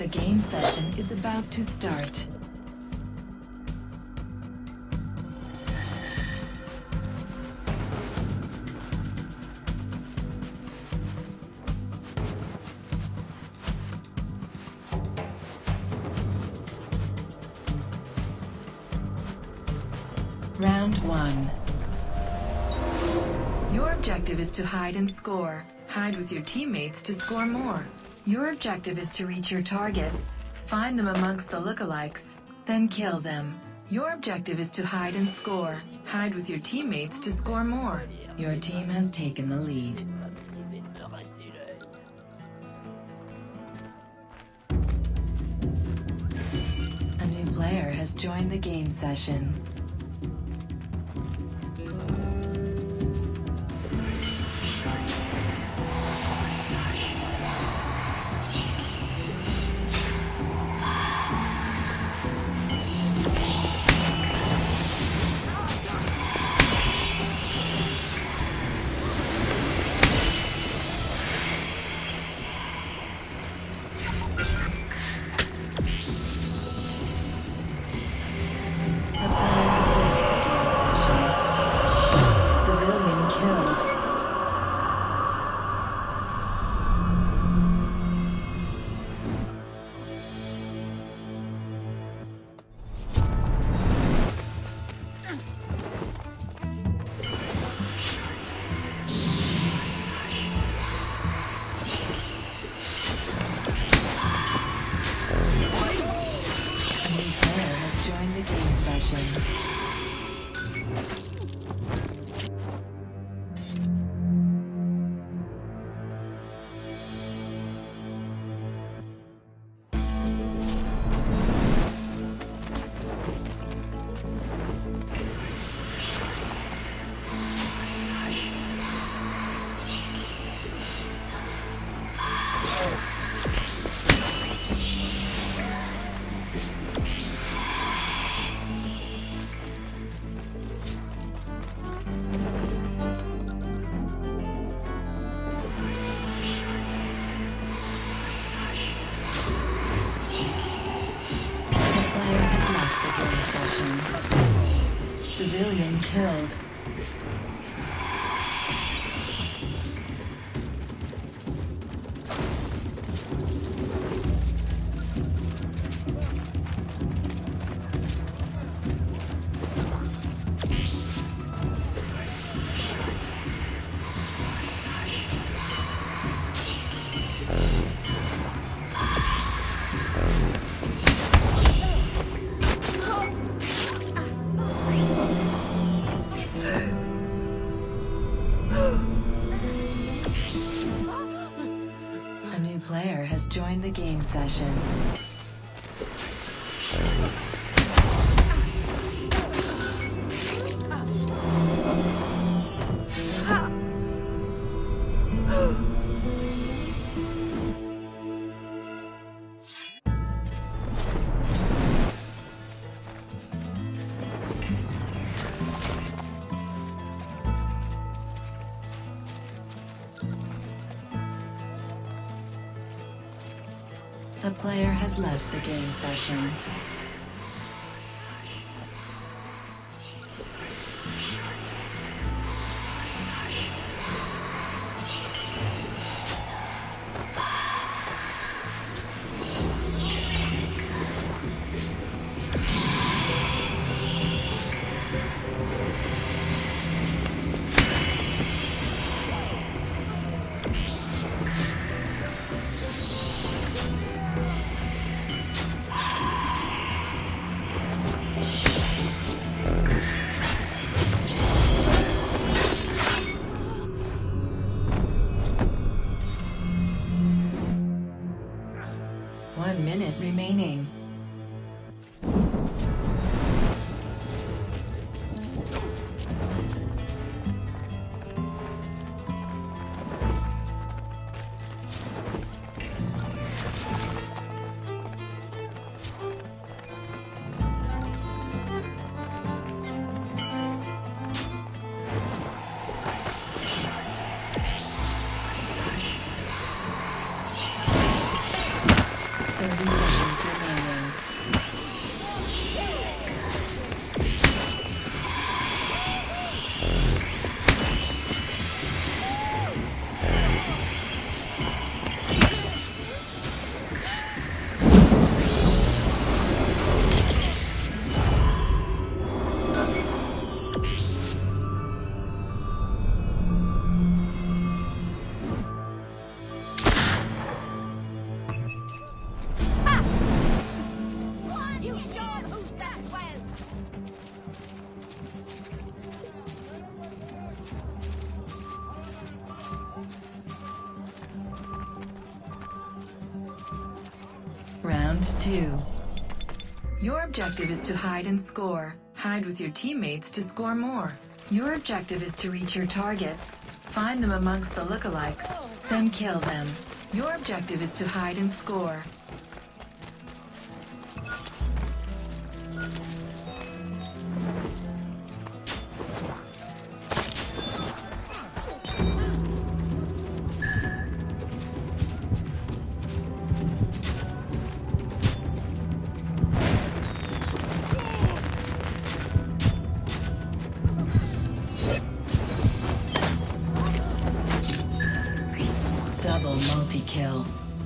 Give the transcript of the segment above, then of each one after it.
The game session is about to start. Round 1. Your objective is to hide and score. Hide with your teammates to score more. Your objective is to reach your targets. Find them amongst the lookalikes, then kill them. Your objective is to hide and score. Hide with your teammates to score more. Your team has taken the lead. A new player has joined the game session. Civilian killed. Player has joined the game session. The player has left the game session. Remaining. 30 seconds remaining. Round 2. Your objective is to hide and score. Hide with your teammates to score more. Your objective is to reach your targets. Find them amongst the lookalikes, then kill them. Your objective is to hide and score. Double multi-kill.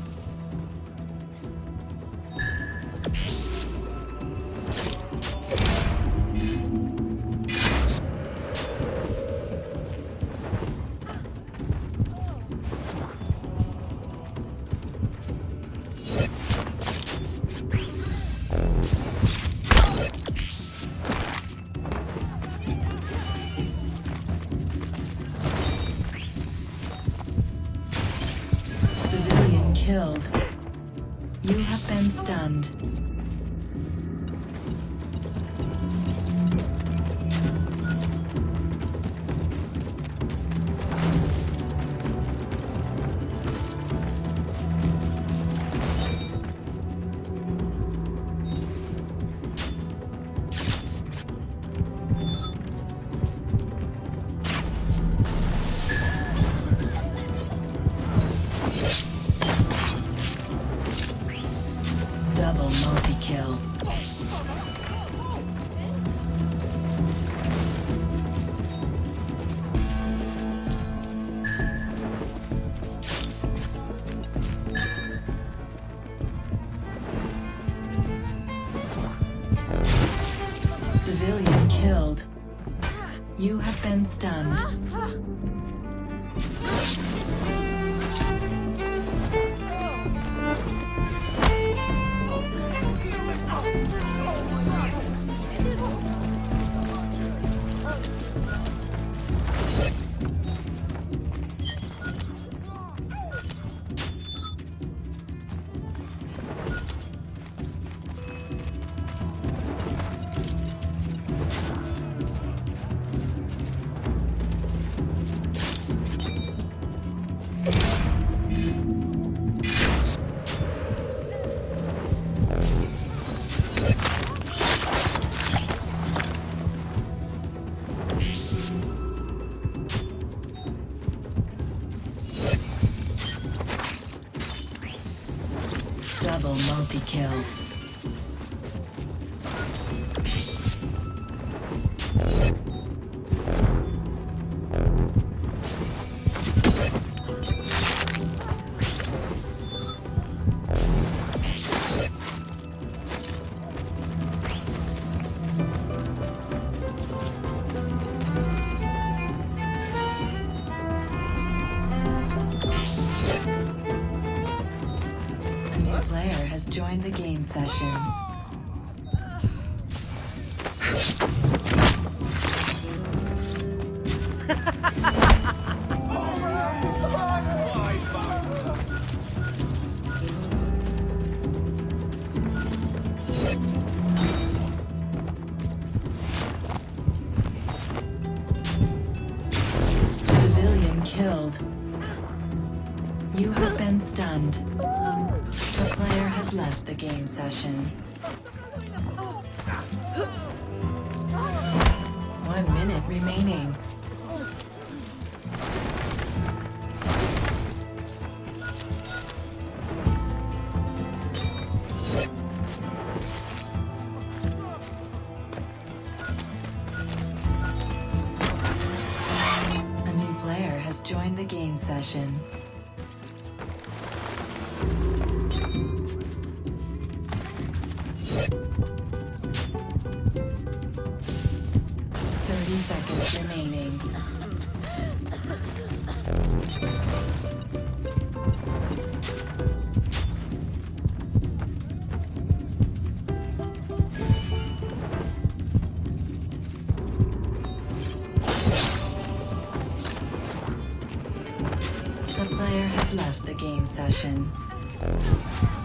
Killed. You have been stunned. Double multi-kill. Civilian killed. You have been stunned. Double multi-kill. Player has joined the game session. Civilian killed. You have been stunned. The player has left the game session. 1 minute remaining. session. Seconds remaining. The player has left the game session.